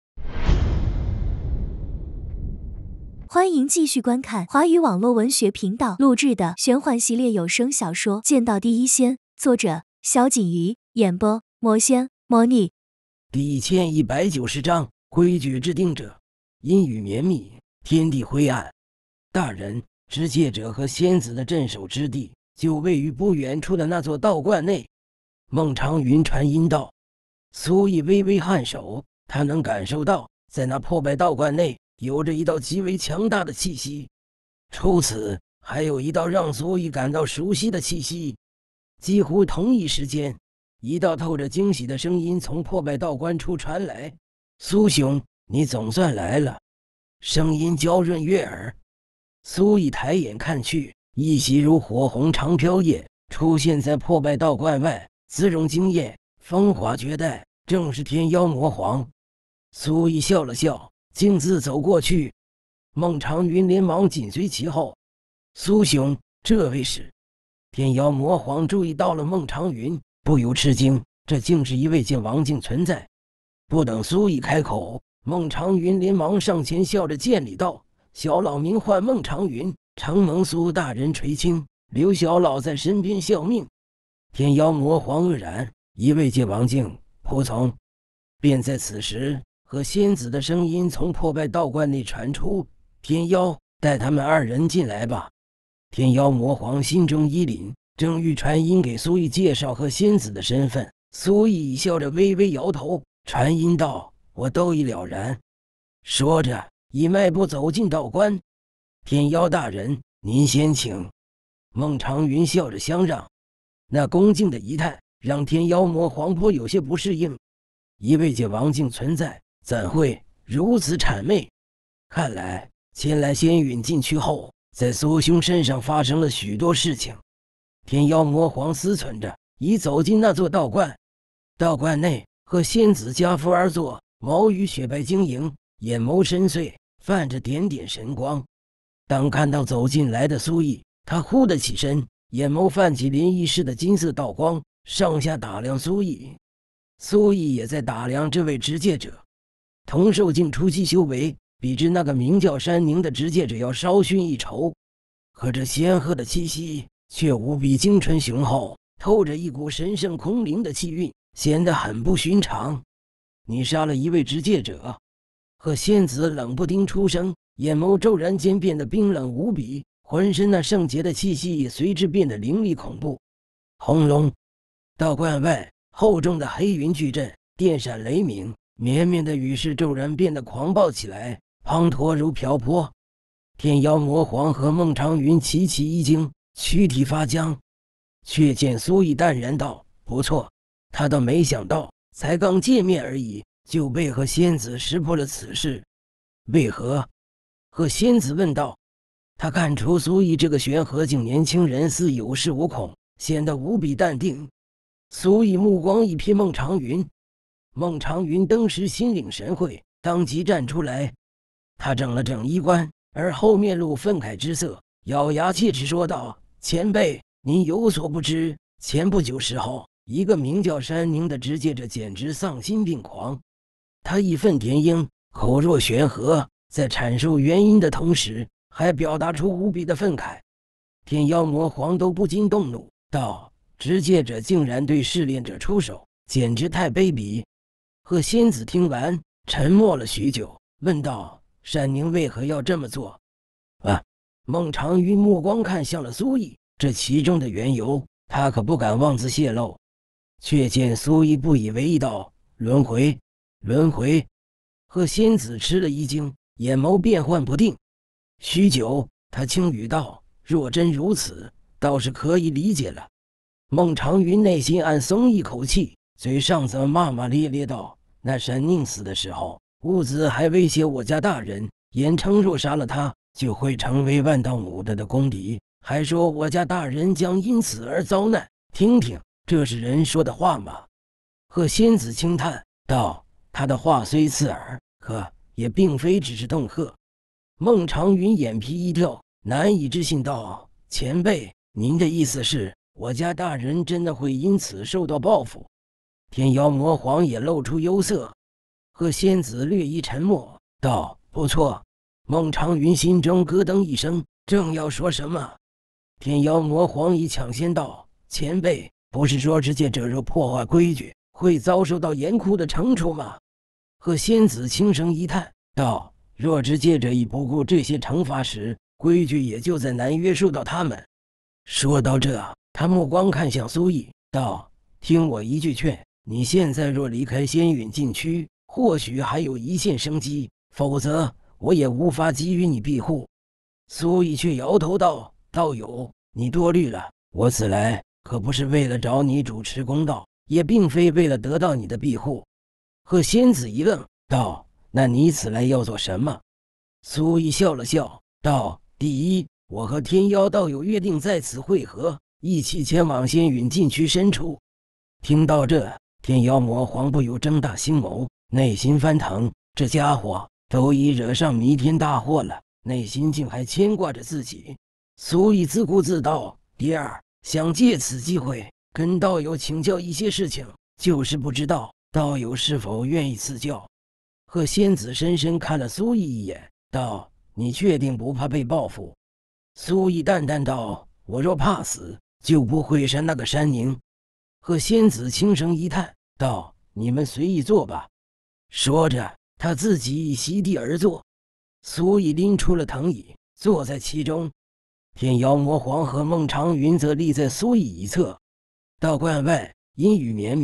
欢迎继续观看华语网络文学频道录制的玄幻系列有声小说《剑道第一仙》，作者小锦鱼，演播魔仙魔女。 第1190章，规矩制定者。阴雨绵密，天地灰暗。大人，执戒者和仙子的镇守之地就位于不远处的那座道观内。孟长云传音道。苏毅微微颔首，他能感受到在那破败道观内有着一道极为强大的气息，除此还有一道让苏毅感到熟悉的气息。几乎同一时间，一道透着惊喜的声音从破败道观处传来：“苏兄，你总算来了。”声音娇润悦耳。苏毅抬眼看去，一袭如火红长飘叶出现在破败道观外，姿容惊艳，风华绝代，正是天妖魔皇。苏毅笑了笑，径自走过去。孟长云连忙紧随其后。苏兄，这位是……天妖魔皇注意到了孟长云，不由吃惊，这竟是一位见王境存在。不等苏毅开口，孟长云连忙上前笑着见礼道：“小老名唤孟长云，承蒙苏大人垂青，留小老在身边效命。”天妖魔皇愕然，一位界王境，仆从。便在此时，和仙子的声音从破败道观内传出：“天妖，带他们二人进来吧。”天妖魔皇心中一凛，正欲传音给苏毅介绍和仙子的身份， 苏毅笑着微微摇头，传音道：“我都已了然。”说着，已迈步走进道观。天妖大人，您先请。孟长云笑着相让，那恭敬的仪态让天妖魔黄颇有些不适应。一位界王境存在，怎会如此谄媚？看来前来仙陨禁区后，在苏兄身上发生了许多事情。天妖魔皇思忖着，已走进那座道观。道观内，和仙子夹扶而坐，眸宇雪白晶莹，眼眸深邃，泛着点点神光。当看到走进来的苏毅，他忽地起身，眼眸泛起涟漪似的金色道光，上下打量苏毅。苏毅也在打量这位执戒者，同受境初期修为，比之那个名叫山宁的执戒者要稍逊一筹，可这仙鹤的气息却无比精纯雄厚，透着一股神圣空灵的气韵，显得很不寻常。你杀了一位执戒者？和仙子冷不丁出声，眼眸骤然间变得冰冷无比，浑身那圣洁的气息也随之变得凌厉恐怖。轰隆！道观外厚重的黑云巨震，电闪雷鸣，绵绵的雨势骤然变得狂暴起来，滂沱如瓢泼。天妖魔皇和孟长云齐齐一惊，躯体发僵。却见苏毅淡然道：“不错。”他倒没想到，才刚见面而已，就被和仙子识破了此事。为何？和仙子问道。他看出苏毅这个玄河境年轻人似有恃无恐，显得无比淡定。苏毅目光一瞥孟长云，孟长云登时心领神会，当即站出来。他整了整衣冠，而后面露愤慨之色，咬牙切齿说道：“前辈，您有所不知，前不久时候，一个名叫山宁的执戒者简直丧心病狂。他义愤填膺，口若悬河，在阐述原因的同时，还表达出无比的愤慨。”天妖魔皇都不禁动怒，道：“执戒者竟然对试炼者出手，简直太卑鄙！”贺仙子听完，沉默了许久，问道：“山宁为何要这么做？”孟长云目光看向了苏毅，这其中的缘由，他可不敢妄自泄露。却见苏毅不以为意道：“轮回，轮回。”贺仙子吃了一惊，眼眸变幻不定。许久，他轻语道：“若真如此，倒是可以理解了。”孟长云内心暗松一口气，嘴上则骂骂咧咧道：“那山宁死的时候，兀自还威胁我家大人，言称若杀了他，就会成为万道母的公敌，还说我家大人将因此而遭难。听听，这是人说的话吗？”贺仙子轻叹道：“他的话虽刺耳，可也并非只是恫吓。”孟长云眼皮一跳，难以置信道：“前辈，您的意思是我家大人真的会因此受到报复？”天妖魔皇也露出忧色。贺仙子略一沉默道：“不错。”孟长云心中咯噔一声，正要说什么，天妖魔皇已抢先道：“前辈，不是说执戒者若破坏规矩，会遭受到严酷的惩处吗？”贺仙子轻声一叹道：“若执戒者已不顾这些惩罚时，规矩也就再难约束到他们。”说到这，他目光看向苏毅道：“听我一句劝，你现在若离开仙陨禁区，或许还有一线生机，否则我也无法给予你庇护。”苏毅却摇头道：“道友，你多虑了，我此来可不是为了找你主持公道，也并非为了得到你的庇护。”贺仙子一愣道：“那你此来要做什么？”苏毅笑了笑道：“第一，我和天妖道友约定在此会合，一起前往仙陨禁区深处。”听到这，天妖魔皇不由睁大星眸，内心翻腾，这家伙都已惹上弥天大祸了，内心竟还牵挂着自己。苏毅自顾自道：“第二，想借此机会跟道友请教一些事情，就是不知道道友是否愿意赐教。”贺仙子深深看了苏毅一眼道：“你确定不怕被报复？”苏毅淡淡道：“我若怕死，就不会杀那个山宁。”贺仙子轻声一叹道：“你们随意坐吧。”说着，他自己已席地而坐。苏毅拎出了藤椅，坐在其中。天妖魔皇和孟长云则立在苏毅一侧。道观外阴雨绵绵，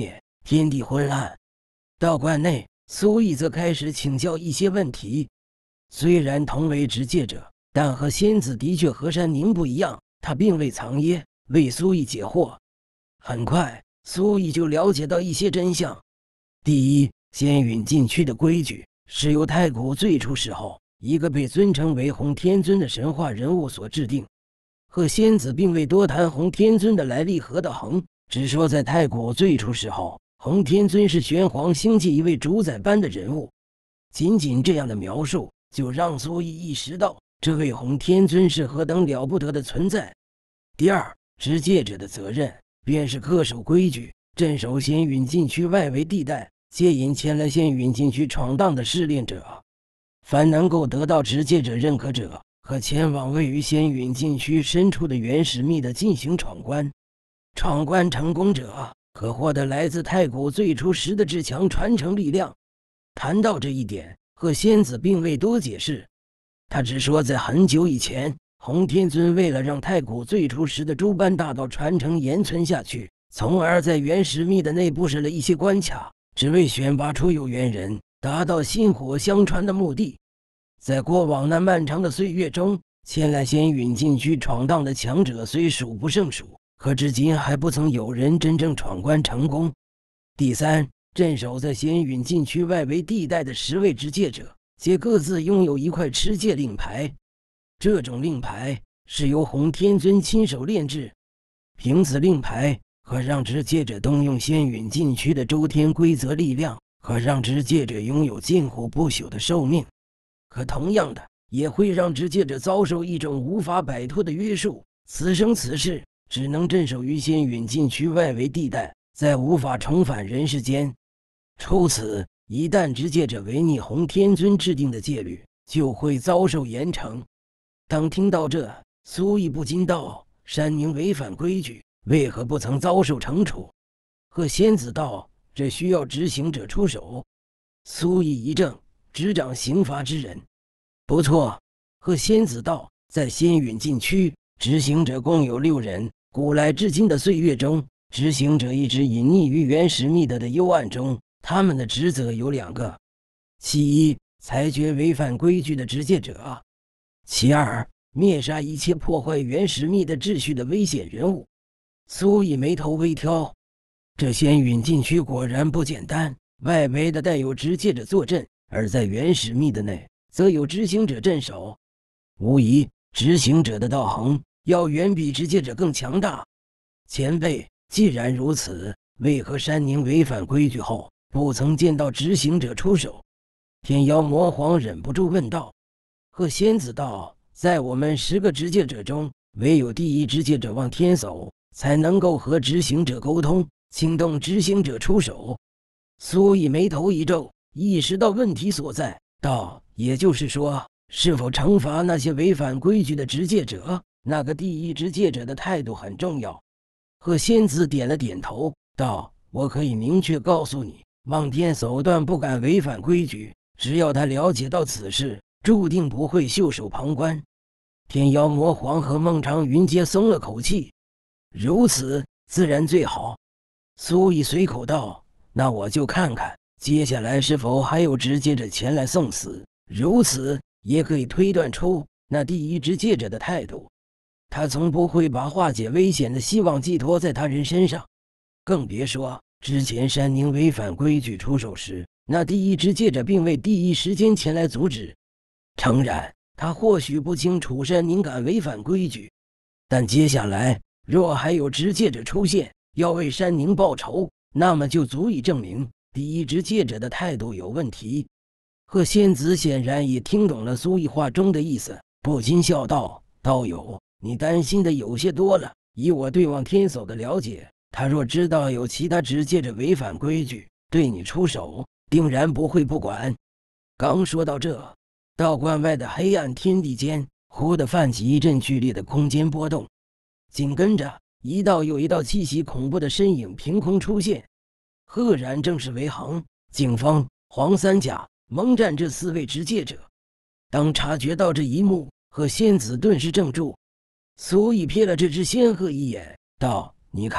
天地昏暗。道观内，苏毅则开始请教一些问题。虽然同为执戒者，但和仙子的确和山宁不一样，他并未藏掖，为苏毅解惑。很快，苏毅就了解到一些真相。第一，仙陨禁区的规矩是由太古最初时候一个被尊称为洪天尊的神话人物所制定。贺仙子并未多谈洪天尊的来历何道行，只说在太古最初时候，洪天尊是玄黄星际一位主宰般的人物。仅仅这样的描述，就让苏毅意识到这位洪天尊是何等了不得的存在。第二，执戒者的责任便是恪守规矩，镇守仙陨禁区外围地带，接引前来仙陨禁区闯荡的试炼者。凡能够得到执戒者认可者，可前往位于仙陨禁区深处的原始密的进行闯关。闯关成功者可获得来自太古最初时的至强传承力量。谈到这一点，贺仙子并未多解释，他只说在很久以前，洪天尊为了让太古最初时的诸般大道传承延存下去，从而在原始密的内部设了一些关卡，只为选拔出有缘人，达到薪火相传的目的。在过往那漫长的岁月中，前来仙陨禁区闯荡的强者虽数不胜数，可至今还不曾有人真正闯关成功。第三，镇守在仙陨禁区外围地带的10位执戒者，皆各自拥有一块持戒令牌。这种令牌是由洪天尊亲手炼制，凭此令牌可让执戒者动用仙陨禁区的周天规则力量，可让执戒者拥有近乎不朽的寿命。可同样的，也会让执戒者遭受一种无法摆脱的约束，此生此世只能镇守于仙陨禁区外围地带，再无法重返人世间。除此，一旦执戒者违逆洪天尊制定的戒律，就会遭受严惩。当听到这，苏毅不禁道：山宁违反规矩，为何不曾遭受惩处？贺仙子道：这需要执行者出手。苏毅一怔，执掌刑罚之人。不错，贺仙子道，在仙陨禁区，执行者共有6人。古来至今的岁月中，执行者一直隐匿于原始密德的幽暗中，他们的职责有2个：其一，裁决违反规矩的执戒者；其二，灭杀一切破坏原始密的秩序的危险人物。苏毅眉头微挑，这仙陨禁区果然不简单，外围的带有执戒者坐镇，而在原始密的内则有执行者镇守。无疑，执行者的道行要远比执戒者更强大。前辈，既然如此，为何山宁违反规矩后不曾见到执行者出手？天妖魔皇忍不住问道。贺仙子道：在我们10个执戒者中，唯有第一执戒者望天叟才能够和执行者沟通，请动执行者出手。苏毅眉头一皱，意识到问题所在，道：也就是说，是否惩罚那些违反规矩的执戒者，那个第一执戒者的态度很重要。贺仙子点了点头，道：我可以明确告诉你，望天叟断不敢违反规矩，只要他了解到此事，注定不会袖手旁观。天妖魔皇和孟尝云皆松了口气，如此自然最好。苏毅随口道：那我就看看接下来是否还有执戒者前来送死，如此也可以推断出那第一执戒者的态度。他从不会把化解危险的希望寄托在他人身上，更别说之前山宁违反规矩出手时，那第一执戒者并未第一时间前来阻止。诚然，他或许不清楚山宁敢违反规矩，但接下来若还有执戒者出现，要为山宁报仇，那么就足以证明第一执戒者的态度有问题。贺仙子显然也听懂了苏毅话中的意思，不禁笑道：道友，你担心的有些多了。以我对望天叟的了解，他若知道有其他执戒者违反规矩，对你出手，定然不会不管。刚说到这，道观外的黑暗天地间忽地泛起一阵剧烈的空间波动，紧跟着一道又一道气息恐怖的身影凭空出现，赫然正是韦恒、景风、黄三甲、蒙战这4位执戒者。当察觉到这一幕，贺仙子顿时怔住。苏毅瞥了这只仙鹤一眼，道：你看，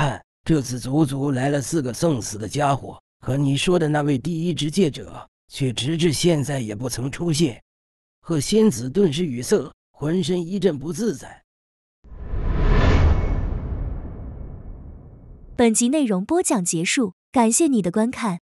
这次足足来了4个送死的家伙，可你说的那位第一执戒者却直至现在也不曾出现。贺仙子顿时语塞，浑身一阵不自在。 本集内容播讲结束，感谢你的观看。